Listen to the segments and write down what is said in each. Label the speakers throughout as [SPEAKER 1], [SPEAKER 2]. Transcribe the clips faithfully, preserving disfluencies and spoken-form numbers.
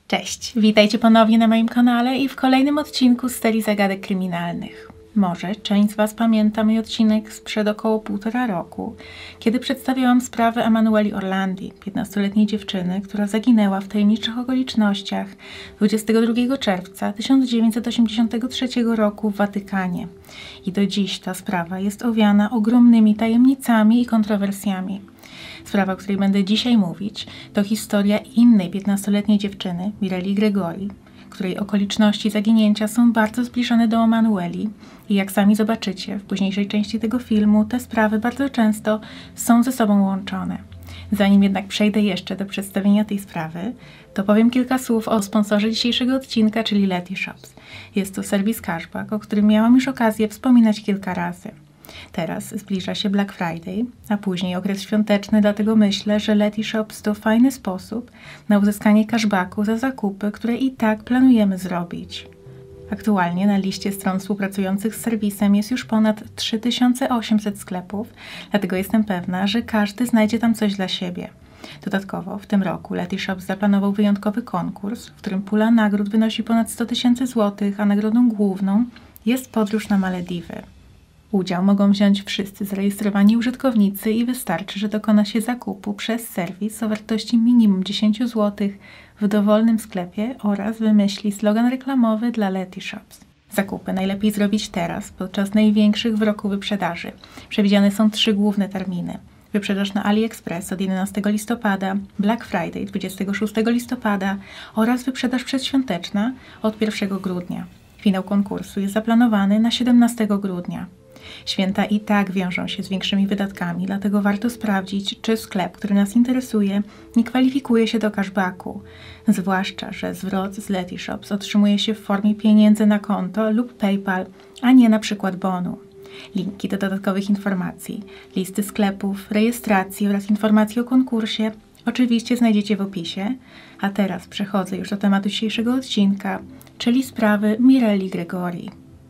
[SPEAKER 1] Cześć, witajcie ponownie na moim kanale i w kolejnym odcinku z serii zagadek kryminalnych. Może część z Was pamięta mój odcinek sprzed około półtora roku, kiedy przedstawiałam sprawę Emanueli Orlandi, piętnastoletniej dziewczyny, która zaginęła w tajemniczych okolicznościach dwudziestego drugiego czerwca tysiąc dziewięćset osiemdziesiątego trzeciego roku w Watykanie. I do dziś ta sprawa jest owiana ogromnymi tajemnicami i kontrowersjami. Sprawa, o której będę dzisiaj mówić, to historia innej piętnastoletniej dziewczyny, Mirelli Gregori, której okoliczności zaginięcia są bardzo zbliżone do Emanueli i jak sami zobaczycie w późniejszej części tego filmu, te sprawy bardzo często są ze sobą łączone. Zanim jednak przejdę jeszcze do przedstawienia tej sprawy, to powiem kilka słów o sponsorze dzisiejszego odcinka, czyli Letyshops. Jest to serwis cashback, o którym miałam już okazję wspominać kilka razy. Teraz zbliża się Black Friday, a później okres świąteczny, dlatego myślę, że Letyshops to fajny sposób na uzyskanie cashbacku za zakupy, które i tak planujemy zrobić. Aktualnie na liście stron współpracujących z serwisem jest już ponad trzy tysiące osiemset sklepów, dlatego jestem pewna, że każdy znajdzie tam coś dla siebie. Dodatkowo w tym roku Letyshops zaplanował wyjątkowy konkurs, w którym pula nagród wynosi ponad sto tysięcy złotych, a nagrodą główną jest podróż na Malediwy. Udział mogą wziąć wszyscy zarejestrowani użytkownicy i wystarczy, że dokona się zakupu przez serwis o wartości minimum dziesięć złotych w dowolnym sklepie oraz wymyśli slogan reklamowy dla Letyshops. Zakupy najlepiej zrobić teraz, podczas największych w roku wyprzedaży. Przewidziane są trzy główne terminy. Wyprzedaż na AliExpress od jedenastego listopada, Black Friday dwudziestego szóstego listopada oraz wyprzedaż przedświąteczna od pierwszego grudnia. Finał konkursu jest zaplanowany na siedemnastego grudnia. Święta i tak wiążą się z większymi wydatkami, dlatego warto sprawdzić, czy sklep, który nas interesuje, nie kwalifikuje się do cashbacku. Zwłaszcza, że zwrot z Letyshops otrzymuje się w formie pieniędzy na konto lub PayPal, a nie na przykład bonu. Linki do dodatkowych informacji, listy sklepów, rejestracji oraz informacji o konkursie oczywiście znajdziecie w opisie. A teraz przechodzę już do tematu dzisiejszego odcinka, czyli sprawy Mirelli Gregori.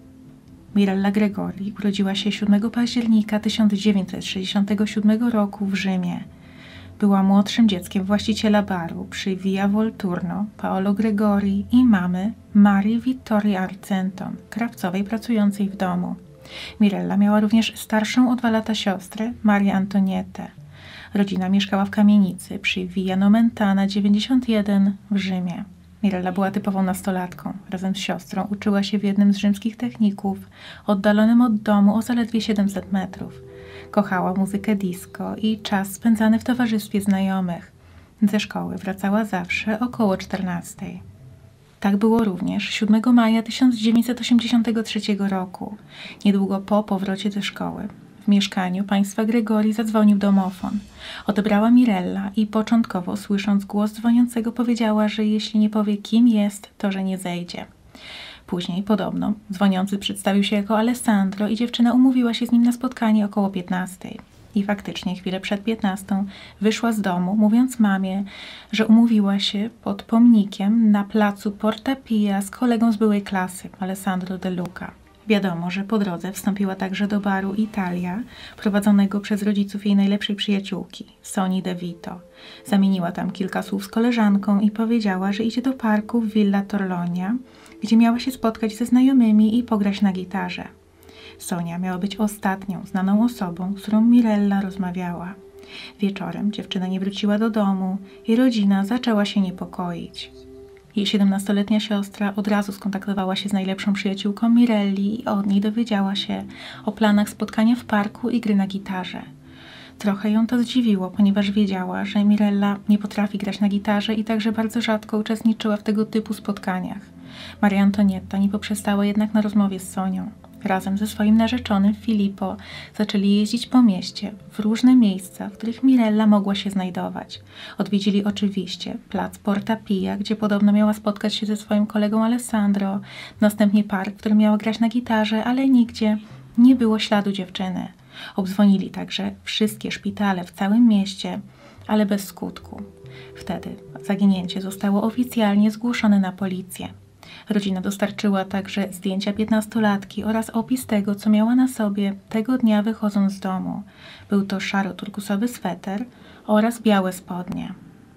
[SPEAKER 1] Mirella Gregori urodziła się siódmego października tysiąc dziewięćset sześćdziesiątego siódmego roku w Rzymie. Była młodszym dzieckiem właściciela baru przy Via Volturno, Paolo Gregori i mamy Marii Vittorii Argenton, krawcowej pracującej w domu. Mirella miała również starszą o dwa lata siostrę, Marię Antonietę. Rodzina mieszkała w kamienicy przy Via Nomentana dziewięćdziesiąt jeden w Rzymie. Mirella była typową nastolatką. Razem z siostrą uczyła się w jednym z rzymskich techników, oddalonym od domu o zaledwie siedemset metrów. Kochała muzykę disco i czas spędzany w towarzystwie znajomych. Ze szkoły wracała zawsze około czternastej. Tak było również siódmego maja tysiąc dziewięćset osiemdziesiątego trzeciego roku. Niedługo po powrocie ze szkoły. W mieszkaniu państwa Gregori zadzwonił domofon. Odebrała Mirella i początkowo, słysząc głos dzwoniącego, powiedziała, że jeśli nie powie, kim jest, to że nie zejdzie. Później, podobno, dzwoniący przedstawił się jako Alessandro i dziewczyna umówiła się z nim na spotkanie około piętnastej. I faktycznie chwilę przed piętnastą wyszła z domu, mówiąc mamie, że umówiła się pod pomnikiem na placu Porta Pia z kolegą z byłej klasy, Alessandro De Luca. Wiadomo, że po drodze wstąpiła także do baru Italia, prowadzonego przez rodziców jej najlepszej przyjaciółki, Soni De Vito. Zamieniła tam kilka słów z koleżanką i powiedziała, że idzie do parku w Villa Torlonia, gdzie miała się spotkać ze znajomymi i pograć na gitarze. Sonia miała być ostatnią znaną osobą, z którą Mirella rozmawiała. Wieczorem dziewczyna nie wróciła do domu i rodzina zaczęła się niepokoić. Jej siedemnastoletnia siostra od razu skontaktowała się z najlepszą przyjaciółką Mirelli i od niej dowiedziała się o planach spotkania w parku i gry na gitarze. Trochę ją to zdziwiło, ponieważ wiedziała, że Mirella nie potrafi grać na gitarze i także bardzo rzadko uczestniczyła w tego typu spotkaniach. Maria Antonietta nie poprzestała jednak na rozmowie z Sonią. Razem ze swoim narzeczonym Filippo zaczęli jeździć po mieście w różne miejsca, w których Mirella mogła się znajdować. Odwiedzili oczywiście plac Porta Pia, gdzie podobno miała spotkać się ze swoim kolegą Alessandro, następnie park, w którym miała grać na gitarze, ale nigdzie nie było śladu dziewczyny. Obdzwonili także wszystkie szpitale w całym mieście, ale bez skutku. Wtedy zaginięcie zostało oficjalnie zgłoszone na policję. Rodzina dostarczyła także zdjęcia piętnastolatki oraz opis tego, co miała na sobie tego dnia wychodząc z domu. Był to szaro-turkusowy sweter oraz białe spodnie.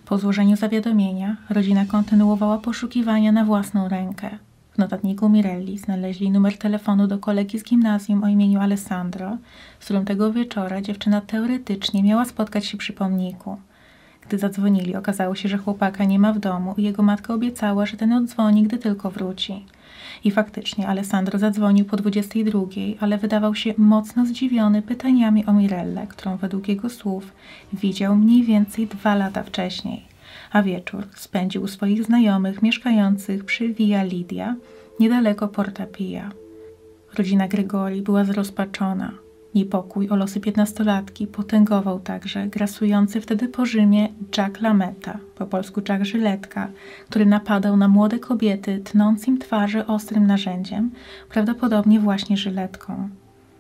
[SPEAKER 1] Po złożeniu zawiadomienia rodzina kontynuowała poszukiwania na własną rękę. W notatniku Mirelli znaleźli numer telefonu do kolegi z gimnazjum o imieniu Alessandro, z którym tego wieczora dziewczyna teoretycznie miała spotkać się przy pomniku. Gdy zadzwonili, okazało się, że chłopaka nie ma w domu i jego matka obiecała, że ten odzwoni, gdy tylko wróci. I faktycznie Alessandro zadzwonił po dwudziestej drugiej, ale wydawał się mocno zdziwiony pytaniami o Mirellę, którą według jego słów widział mniej więcej dwa lata wcześniej, a wieczór spędził u swoich znajomych mieszkających przy Via Lidia, niedaleko Porta Pia. Rodzina Gregori była zrozpaczona. Niepokój o losy piętnastolatki potęgował także grasujący wtedy po Rzymie Jack Lametta, po polsku Jack Żyletka, który napadał na młode kobiety, tnąc im twarzy ostrym narzędziem, prawdopodobnie właśnie żyletką.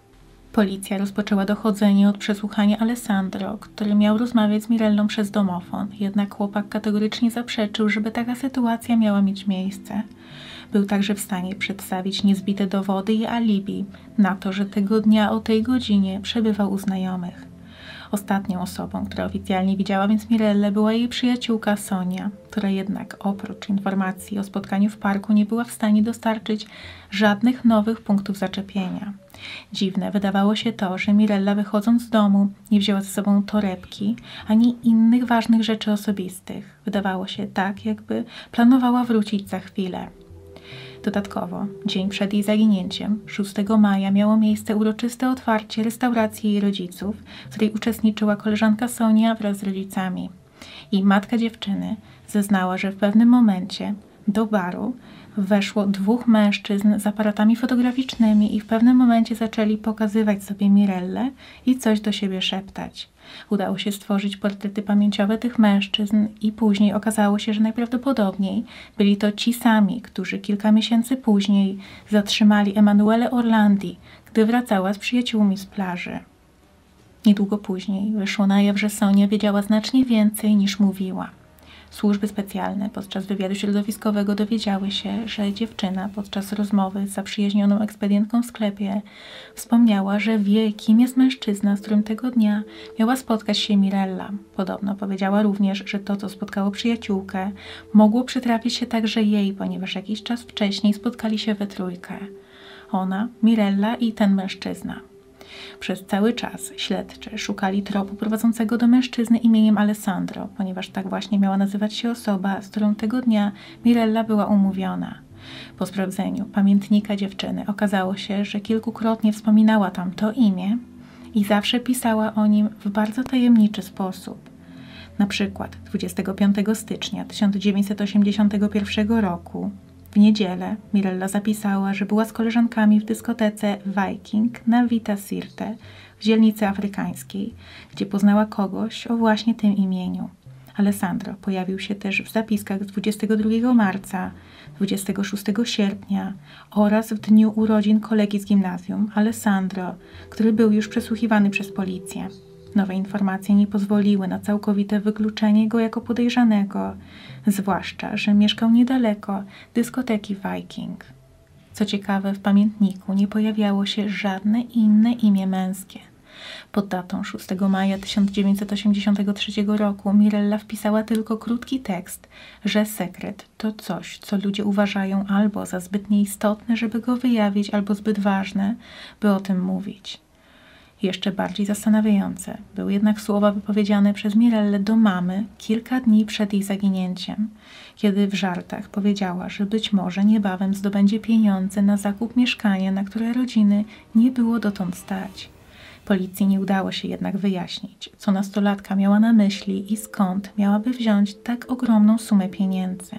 [SPEAKER 1] Policja rozpoczęła dochodzenie od przesłuchania Alessandro, który miał rozmawiać z Mirellą przez domofon, jednak chłopak kategorycznie zaprzeczył, żeby taka sytuacja miała mieć miejsce. Był także w stanie przedstawić niezbite dowody i alibi na to, że tego dnia o tej godzinie przebywał u znajomych. Ostatnią osobą, która oficjalnie widziała więc Mirellę, była jej przyjaciółka Sonia, która jednak oprócz informacji o spotkaniu w parku nie była w stanie dostarczyć żadnych nowych punktów zaczepienia. Dziwne wydawało się to, że Mirella, wychodząc z domu, nie wzięła ze sobą torebki ani innych ważnych rzeczy osobistych. Wydawało się tak, jakby planowała wrócić za chwilę. Dodatkowo, dzień przed jej zaginięciem, szóstego maja, miało miejsce uroczyste otwarcie restauracji jej rodziców, w której uczestniczyła koleżanka Sonia wraz z rodzicami. I matka dziewczyny zeznała, że w pewnym momencie do baru weszło dwóch mężczyzn z aparatami fotograficznymi i w pewnym momencie zaczęli pokazywać sobie Mirellę i coś do siebie szeptać. Udało się stworzyć portrety pamięciowe tych mężczyzn i później okazało się, że najprawdopodobniej byli to ci sami, którzy kilka miesięcy później zatrzymali Emanuelę Orlandi, gdy wracała z przyjaciółmi z plaży. Niedługo później wyszło na jaw, że Sonia wiedziała znacznie więcej niż mówiła. Służby specjalne podczas wywiadu środowiskowego dowiedziały się, że dziewczyna podczas rozmowy z zaprzyjaźnioną ekspedientką w sklepie wspomniała, że wie, kim jest mężczyzna, z którym tego dnia miała spotkać się Mirella. Podobno powiedziała również, że to, co spotkało przyjaciółkę, mogło przytrafić się także jej, ponieważ jakiś czas wcześniej spotkali się we trójkę. Ona, Mirella i ten mężczyzna. Przez cały czas śledczy szukali tropu prowadzącego do mężczyzny imieniem Alessandro, ponieważ tak właśnie miała nazywać się osoba, z którą tego dnia Mirella była umówiona. Po sprawdzeniu pamiętnika dziewczyny okazało się, że kilkukrotnie wspominała tam to imię i zawsze pisała o nim w bardzo tajemniczy sposób. Na przykład dwudziestego piątego stycznia tysiąc dziewięćset osiemdziesiątego pierwszego roku w niedzielę Mirella zapisała, że była z koleżankami w dyskotece Viking na Vita Sirte w dzielnicy afrykańskiej, gdzie poznała kogoś o właśnie tym imieniu. Alessandro pojawił się też w zapiskach z dwudziestego drugiego marca, dwudziestego szóstego sierpnia oraz w dniu urodzin kolegi z gimnazjum, Alessandro, który był już przesłuchiwany przez policję. Nowe informacje nie pozwoliły na całkowite wykluczenie go jako podejrzanego, zwłaszcza że mieszkał niedaleko dyskoteki Viking. Co ciekawe, w pamiętniku nie pojawiało się żadne inne imię męskie. Pod datą szóstego maja tysiąc dziewięćset osiemdziesiątego trzeciego roku Mirella wpisała tylko krótki tekst, że sekret to coś, co ludzie uważają albo za zbyt nieistotne, żeby go wyjawić, albo zbyt ważne, by o tym mówić. Jeszcze bardziej zastanawiające były jednak słowa wypowiedziane przez Mirellę do mamy kilka dni przed jej zaginięciem, kiedy w żartach powiedziała, że być może niebawem zdobędzie pieniądze na zakup mieszkania, na które rodziny nie było dotąd stać. Policji nie udało się jednak wyjaśnić, co nastolatka miała na myśli i skąd miałaby wziąć tak ogromną sumę pieniędzy.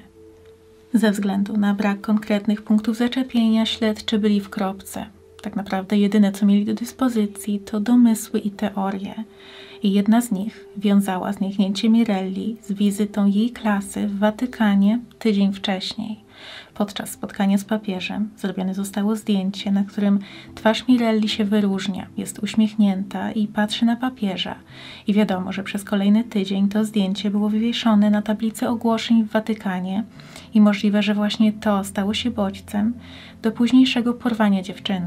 [SPEAKER 1] Ze względu na brak konkretnych punktów zaczepienia śledczy byli w kropce. Tak naprawdę jedyne, co mieli do dyspozycji, to domysły i teorie. I jedna z nich wiązała zniknięcie Mirelli z wizytą jej klasy w Watykanie tydzień wcześniej. Podczas spotkania z papieżem zrobione zostało zdjęcie, na którym twarz Mirelli się wyróżnia, jest uśmiechnięta i patrzy na papieża. I wiadomo, że przez kolejny tydzień to zdjęcie było wywieszone na tablicy ogłoszeń w Watykanie i możliwe, że właśnie to stało się bodźcem do późniejszego porwania dziewczyny.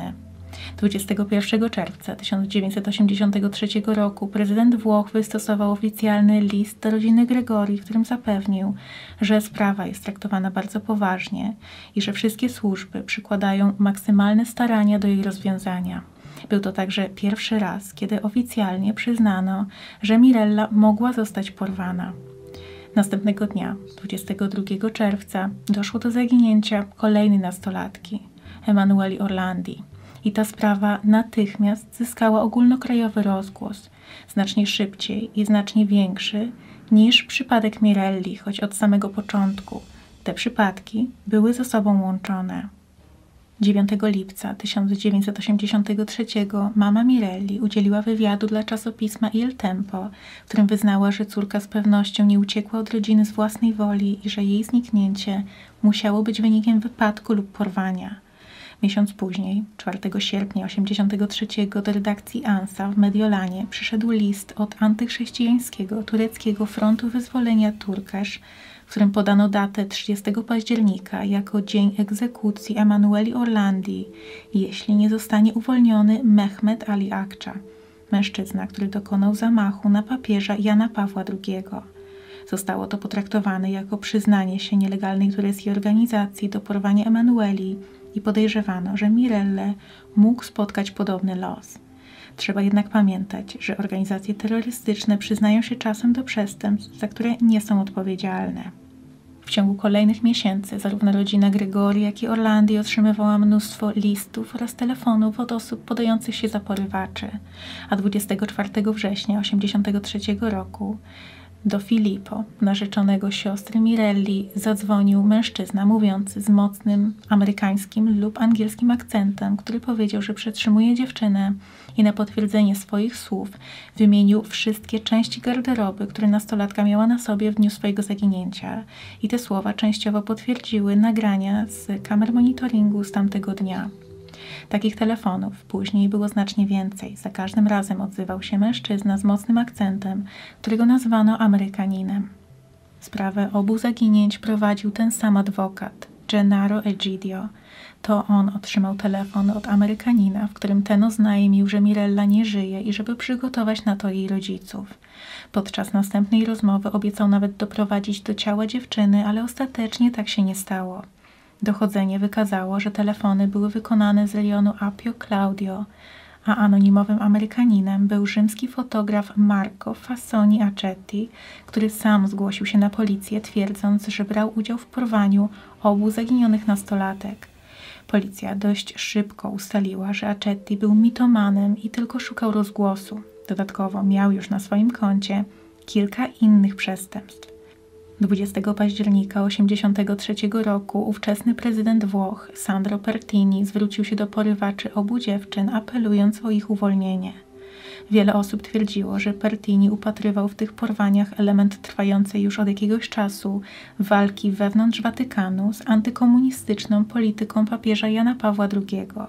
[SPEAKER 1] dwudziestego pierwszego czerwca tysiąc dziewięćset osiemdziesiątego trzeciego roku prezydent Włoch wystosował oficjalny list do rodziny Gregori, w którym zapewnił, że sprawa jest traktowana bardzo poważnie i że wszystkie służby przykładają maksymalne starania do jej rozwiązania. Był to także pierwszy raz, kiedy oficjalnie przyznano, że Mirella mogła zostać porwana. Następnego dnia, dwudziestego drugiego czerwca, doszło do zaginięcia kolejnej nastolatki, Emanueli Orlandi. I ta sprawa natychmiast zyskała ogólnokrajowy rozgłos, znacznie szybciej i znacznie większy niż przypadek Mirelli, choć od samego początku te przypadki były ze sobą łączone. dziewiątego lipca tysiąc dziewięćset osiemdziesiątego trzeciego mama Mirelli udzieliła wywiadu dla czasopisma Il Tempo, w którym wyznała, że córka z pewnością nie uciekła od rodziny z własnej woli i że jej zniknięcie musiało być wynikiem wypadku lub porwania. Miesiąc później, czwartego sierpnia osiemdziesiątego trzeciego do redakcji ANSA w Mediolanie przyszedł list od antychrześcijańskiego tureckiego Frontu Wyzwolenia Turkesz, w którym podano datę trzydziestego października jako dzień egzekucji Emanueli Orlandi, jeśli nie zostanie uwolniony Mehmet Ali Akça, mężczyzna, który dokonał zamachu na papieża Jana Pawła drugiego. Zostało to potraktowane jako przyznanie się nielegalnej tureckiej organizacji do porwania Emanueli i podejrzewano, że Mirelle mógł spotkać podobny los. Trzeba jednak pamiętać, że organizacje terrorystyczne przyznają się czasem do przestępstw, za które nie są odpowiedzialne. W ciągu kolejnych miesięcy zarówno rodzina Gregori, jak i Orlandi otrzymywała mnóstwo listów oraz telefonów od osób podających się za porywaczy, a dwudziestego czwartego września tysiąc dziewięćset osiemdziesiątego trzeciego roku do Filippo, narzeczonego siostry Mirelli, zadzwonił mężczyzna mówiący z mocnym amerykańskim lub angielskim akcentem, który powiedział, że przetrzymuje dziewczynę i na potwierdzenie swoich słów wymienił wszystkie części garderoby, które nastolatka miała na sobie w dniu swojego zaginięcia. I te słowa częściowo potwierdziły nagrania z kamer monitoringu z tamtego dnia. Takich telefonów później było znacznie więcej. Za każdym razem odzywał się mężczyzna z mocnym akcentem, którego nazwano Amerykaninem. Sprawę obu zaginięć prowadził ten sam adwokat, Gennaro Egidio. To on otrzymał telefon od Amerykanina, w którym ten oznajmił, że Mirella nie żyje i żeby przygotować na to jej rodziców. Podczas następnej rozmowy obiecał nawet doprowadzić do ciała dziewczyny, ale ostatecznie tak się nie stało. Dochodzenie wykazało, że telefony były wykonane z rejonu Appio Claudio, a anonimowym Amerykaninem był rzymski fotograf Marco Fassoni Acetti, który sam zgłosił się na policję, twierdząc, że brał udział w porwaniu obu zaginionych nastolatek. Policja dość szybko ustaliła, że Acetti był mitomanem i tylko szukał rozgłosu. Dodatkowo miał już na swoim koncie kilka innych przestępstw. dwudziestego października tysiąc dziewięćset osiemdziesiątego trzeciego roku ówczesny prezydent Włoch Sandro Pertini zwrócił się do porywaczy obu dziewczyn, apelując o ich uwolnienie. Wiele osób twierdziło, że Pertini upatrywał w tych porwaniach element trwającej już od jakiegoś czasu walki wewnątrz Watykanu z antykomunistyczną polityką papieża Jana Pawła drugiego.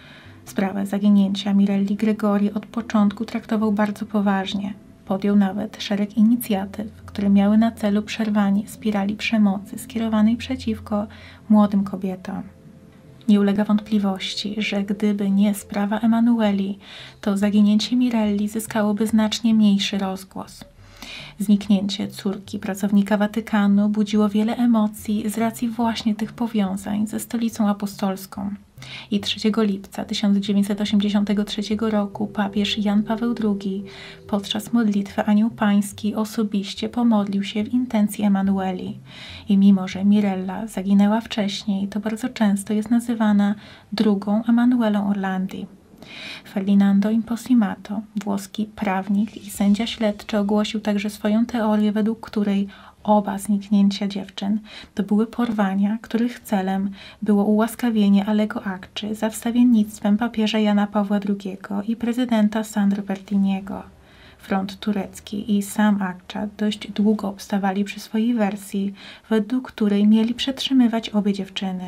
[SPEAKER 1] Sprawę zaginięcia Mirelli Gregori od początku traktował bardzo poważnie. Podjął nawet szereg inicjatyw, które miały na celu przerwanie spirali przemocy skierowanej przeciwko młodym kobietom. Nie ulega wątpliwości, że gdyby nie sprawa Emanueli, to zaginięcie Mirelli zyskałoby znacznie mniejszy rozgłos. Zniknięcie córki pracownika Watykanu budziło wiele emocji z racji właśnie tych powiązań ze stolicą apostolską. I trzeciego lipca tysiąc dziewięćset osiemdziesiątego trzeciego roku papież Jan Paweł drugi podczas modlitwy Anioł Pański osobiście pomodlił się w intencji Emanueli. I mimo, że Mirella zaginęła wcześniej, to bardzo często jest nazywana drugą Emanuelą Orlandi. Ferdinando Imposimato, włoski prawnik i sędzia śledczy, ogłosił także swoją teorię, według której oba zniknięcia dziewczyn to były porwania, których celem było ułaskawienie Allego Akczy za wstawiennictwem papieża Jana Pawła drugiego i prezydenta Sandro Pertiniego. Front turecki i sam Akcza dość długo obstawali przy swojej wersji, według której mieli przetrzymywać obie dziewczyny.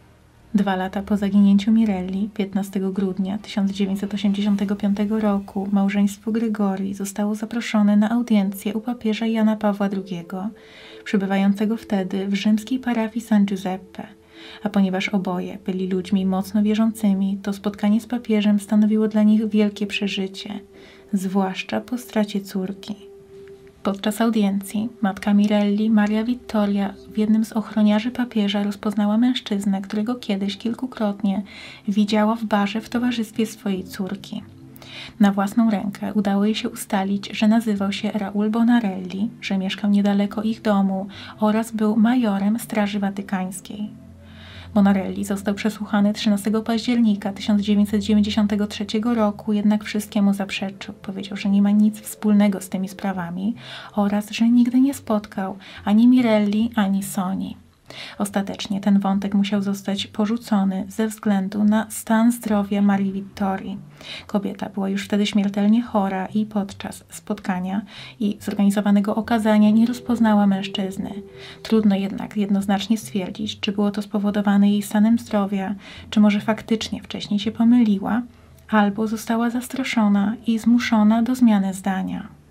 [SPEAKER 1] Dwa lata po zaginięciu Mirelli, piętnastego grudnia tysiąc dziewięćset osiemdziesiątego piątego roku, małżeństwo Gregori zostało zaproszone na audiencję u papieża Jana Pawła drugiego, przebywającego wtedy w rzymskiej parafii San Giuseppe. a ponieważ oboje byli ludźmi mocno wierzącymi, to spotkanie z papieżem stanowiło dla nich wielkie przeżycie, zwłaszcza po stracie córki. Podczas audiencji matka Mirelli, Maria Vittoria, w jednym z ochroniarzy papieża rozpoznała mężczyznę, którego kiedyś kilkukrotnie widziała w barze w towarzystwie swojej córki. Na własną rękę udało jej się ustalić, że nazywał się Raul Bonarelli, że mieszkał niedaleko ich domu oraz był majorem Straży Watykańskiej. Bonarelli został przesłuchany trzynastego października tysiąc dziewięćset dziewięćdziesiątego trzeciego roku, jednak wszystkiemu zaprzeczył. Powiedział, że nie ma nic wspólnego z tymi sprawami oraz że nigdy nie spotkał ani Mirelli, ani Soni. Ostatecznie ten wątek musiał zostać porzucony ze względu na stan zdrowia Marii Vittorii. Kobieta była już wtedy śmiertelnie chora i podczas spotkania i zorganizowanego okazania nie rozpoznała mężczyzny. Trudno jednak jednoznacznie stwierdzić, czy było to spowodowane jej stanem zdrowia, czy może faktycznie wcześniej się pomyliła, albo została zastraszona i zmuszona do zmiany zdania.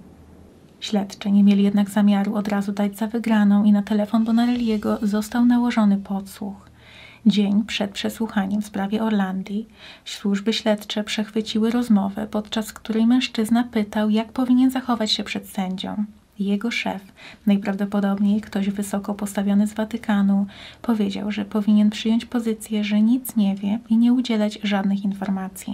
[SPEAKER 1] Śledczy nie mieli jednak zamiaru od razu dać za wygraną i na telefon Bonarelliego został nałożony podsłuch. Dzień przed przesłuchaniem w sprawie Orlandii służby śledcze przechwyciły rozmowę, podczas której mężczyzna pytał, jak powinien zachować się przed sędzią. Jego szef, najprawdopodobniej ktoś wysoko postawiony z Watykanu, powiedział, że powinien przyjąć pozycję, że nic nie wie i nie udzielać żadnych informacji.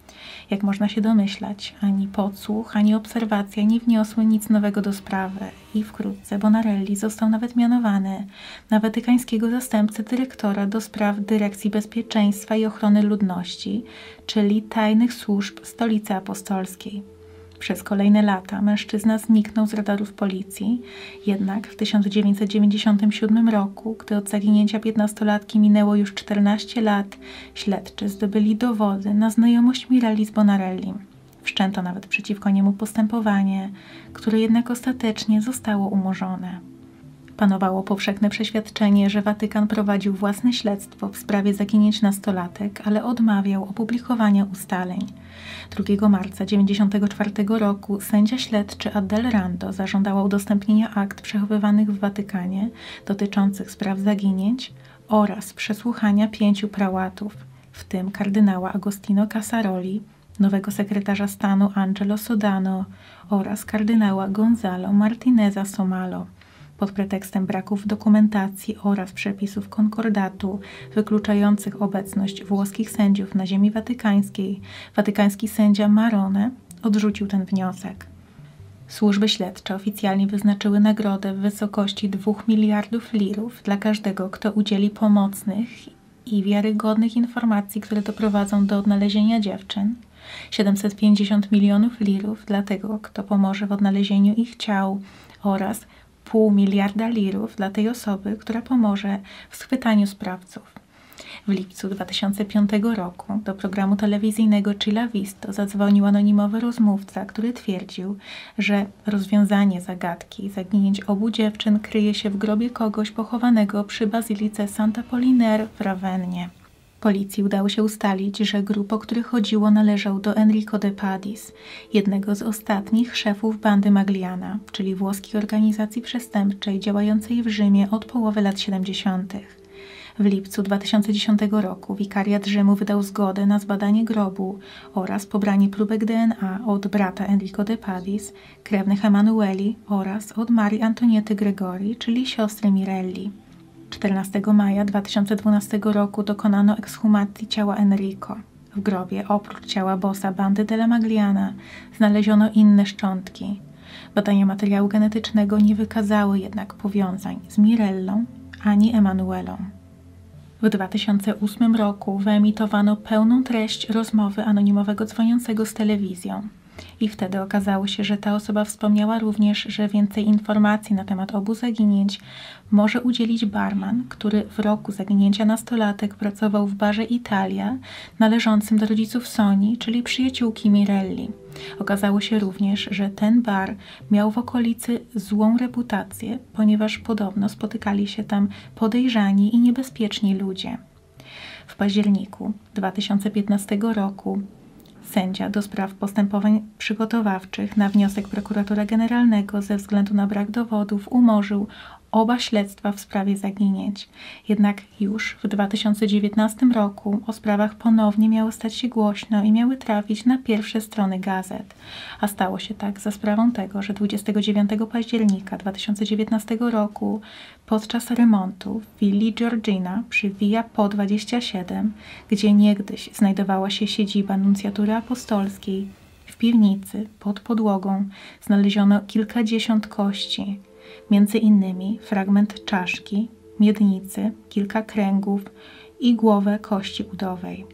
[SPEAKER 1] Jak można się domyślać, ani podsłuch, ani obserwacja nie wniosły nic nowego do sprawy i wkrótce Bonarelli został nawet mianowany na watykańskiego zastępcę dyrektora do spraw Dyrekcji Bezpieczeństwa i Ochrony Ludności, czyli tajnych służb Stolicy Apostolskiej. Przez kolejne lata mężczyzna zniknął z radarów policji, jednak w tysiąc dziewięćset dziewięćdziesiątym siódmym roku, gdy od zaginięcia piętnastolatki minęło już czternaście lat, śledczy zdobyli dowody na znajomość Mirelli z Bonarellim. Wszczęto nawet przeciwko niemu postępowanie, które jednak ostatecznie zostało umorzone. Panowało powszechne przeświadczenie, że Watykan prowadził własne śledztwo w sprawie zaginięć nastolatek, ale odmawiał opublikowania ustaleń. drugiego marca tysiąc dziewięćset dziewięćdziesiątego czwartego roku sędzia śledczy Adele Rando zażądała udostępnienia akt przechowywanych w Watykanie dotyczących spraw zaginięć oraz przesłuchania pięciu prałatów, w tym kardynała Agostino Casaroli, nowego sekretarza stanu Angelo Sodano oraz kardynała Gonzalo Martineza Somalo, pod pretekstem braków dokumentacji oraz przepisów konkordatu wykluczających obecność włoskich sędziów na ziemi watykańskiej, watykański sędzia Marone odrzucił ten wniosek. Służby śledcze oficjalnie wyznaczyły nagrodę w wysokości dwóch miliardów lirów dla każdego, kto udzieli pomocnych i wiarygodnych informacji, które doprowadzą do odnalezienia dziewczyn, siedemset pięćdziesiąt milionów lirów dla tego, kto pomoże w odnalezieniu ich ciał oraz pół miliarda lirów dla tej osoby, która pomoże w schwytaniu sprawców. W lipcu dwa tysiące piątego roku do programu telewizyjnego Chila Visto zadzwonił anonimowy rozmówca, który twierdził, że rozwiązanie zagadki zaginięć obu dziewczyn kryje się w grobie kogoś pochowanego przy bazylice Sant'Apollinare w Ravennie. Policji udało się ustalić, że grób, o który chodziło, należał do Enrico de Padis, jednego z ostatnich szefów bandy Magliana, czyli włoskiej organizacji przestępczej działającej w Rzymie od połowy lat siedemdziesiątych. W lipcu dwa tysiące dziesiątego roku wikariat Rzymu wydał zgodę na zbadanie grobu oraz pobranie próbek D N A od brata Enrico de Padis, krewnych Emanueli oraz od Marii Antoniety Gregori, czyli siostry Mirelli. czternastego maja dwa tysiące dwunastego roku dokonano ekshumacji ciała Enrico. W grobie, oprócz ciała bossa bandy della Magliana, znaleziono inne szczątki. Badania materiału genetycznego nie wykazały jednak powiązań z Mirellą ani Emanuelą. W dwa tysiące ósmym roku wyemitowano pełną treść rozmowy anonimowego dzwoniącego z telewizją. I wtedy okazało się, że ta osoba wspomniała również, że więcej informacji na temat obu zaginięć może udzielić barman, który w roku zaginięcia nastolatek pracował w barze Italia, należącym do rodziców Soni, czyli przyjaciółki Mirelli. Okazało się również, że ten bar miał w okolicy złą reputację, ponieważ podobno spotykali się tam podejrzani i niebezpieczni ludzie. W październiku dwa tysiące piętnastego roku sędzia do spraw postępowań przygotowawczych na wniosek prokuratora generalnego ze względu na brak dowodów umorzył oba śledztwa w sprawie zaginięć. Jednak już w dwa tysiące dziewiętnastym roku o sprawach ponownie miało stać się głośno i miały trafić na pierwsze strony gazet. A stało się tak za sprawą tego, że dwudziestego dziewiątego października dwa tysiące dziewiętnastego roku podczas remontu w willi Georgina przy Via Po dwadzieścia siedem, gdzie niegdyś znajdowała się siedziba nuncjatury apostolskiej, w piwnicy pod podłogą znaleziono kilkadziesiąt kości, między innymi fragment czaszki, miednicy, kilka kręgów i głowę kości udowej.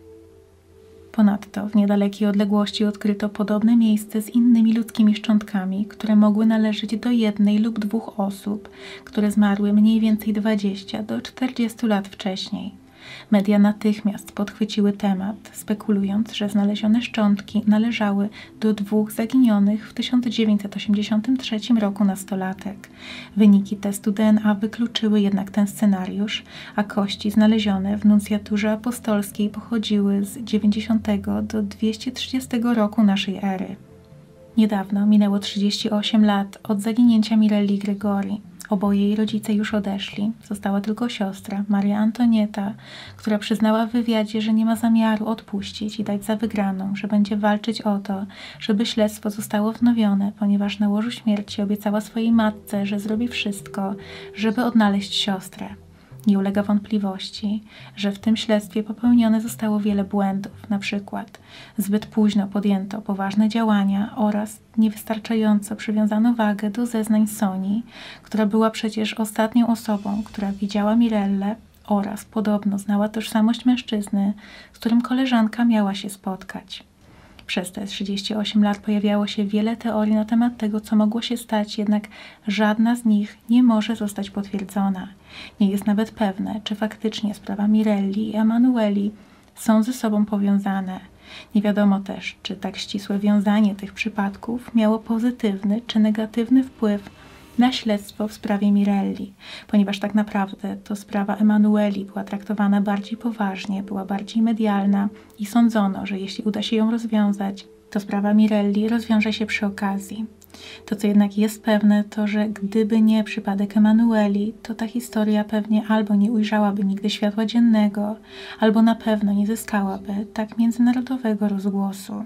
[SPEAKER 1] Ponadto w niedalekiej odległości odkryto podobne miejsce z innymi ludzkimi szczątkami, które mogły należeć do jednej lub dwóch osób, które zmarły mniej więcej dwadzieścia do czterdziestu lat wcześniej. Media natychmiast podchwyciły temat, spekulując, że znalezione szczątki należały do dwóch zaginionych w tysiąc dziewięćset osiemdziesiątym trzecim roku nastolatek. Wyniki testu D N A wykluczyły jednak ten scenariusz, a kości znalezione w nuncjaturze apostolskiej pochodziły z dziewięćdziesiątego do dwieście trzydziestego roku naszej ery. Niedawno minęło trzydzieści osiem lat od zaginięcia Mirelli Gregori. Oboje jej rodzice już odeszli. Została tylko siostra, Maria Antonieta, która przyznała w wywiadzie, że nie ma zamiaru odpuścić i dać za wygraną, że będzie walczyć o to, żeby śledztwo zostało wznowione, ponieważ na łożu śmierci obiecała swojej matce, że zrobi wszystko, żeby odnaleźć siostrę. Nie ulega wątpliwości, że w tym śledztwie popełnione zostało wiele błędów, na przykład zbyt późno podjęto poważne działania oraz niewystarczająco przywiązano wagę do zeznań Soni, która była przecież ostatnią osobą, która widziała Mirellę oraz podobno znała tożsamość mężczyzny, z którym koleżanka miała się spotkać. Przez te trzydzieści osiem lat pojawiało się wiele teorii na temat tego, co mogło się stać, jednak żadna z nich nie może zostać potwierdzona. Nie jest nawet pewne, czy faktycznie sprawa Mirelli i Emanueli są ze sobą powiązane. Nie wiadomo też, czy tak ścisłe wiązanie tych przypadków miało pozytywny czy negatywny wpływ na śledztwo w sprawie Mirelli, ponieważ tak naprawdę to sprawa Emanueli była traktowana bardziej poważnie, była bardziej medialna i sądzono, że jeśli uda się ją rozwiązać, to sprawa Mirelli rozwiąże się przy okazji. To, co jednak jest pewne, to, że gdyby nie przypadek Emanueli, to ta historia pewnie albo nie ujrzałaby nigdy światła dziennego, albo na pewno nie zyskałaby tak międzynarodowego rozgłosu.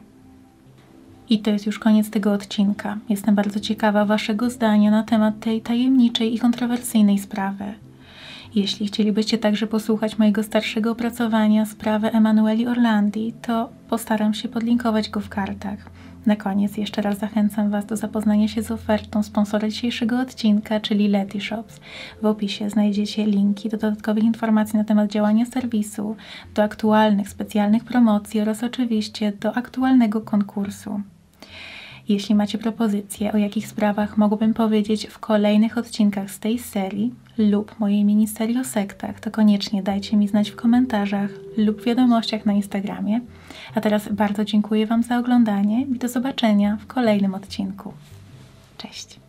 [SPEAKER 1] I to jest już koniec tego odcinka. Jestem bardzo ciekawa Waszego zdania na temat tej tajemniczej i kontrowersyjnej sprawy. Jeśli chcielibyście także posłuchać mojego starszego opracowania sprawy Emanueli Orlandi, to postaram się podlinkować go w kartach. Na koniec jeszcze raz zachęcam Was do zapoznania się z ofertą sponsora dzisiejszego odcinka, czyli Letyshops. W opisie znajdziecie linki do dodatkowych informacji na temat działania serwisu, do aktualnych specjalnych promocji oraz oczywiście do aktualnego konkursu. Jeśli macie propozycje, o jakich sprawach mogłabym powiedzieć w kolejnych odcinkach z tej serii lub mojej miniserii o sektach, to koniecznie dajcie mi znać w komentarzach lub wiadomościach na Instagramie. A teraz bardzo dziękuję Wam za oglądanie i do zobaczenia w kolejnym odcinku. Cześć!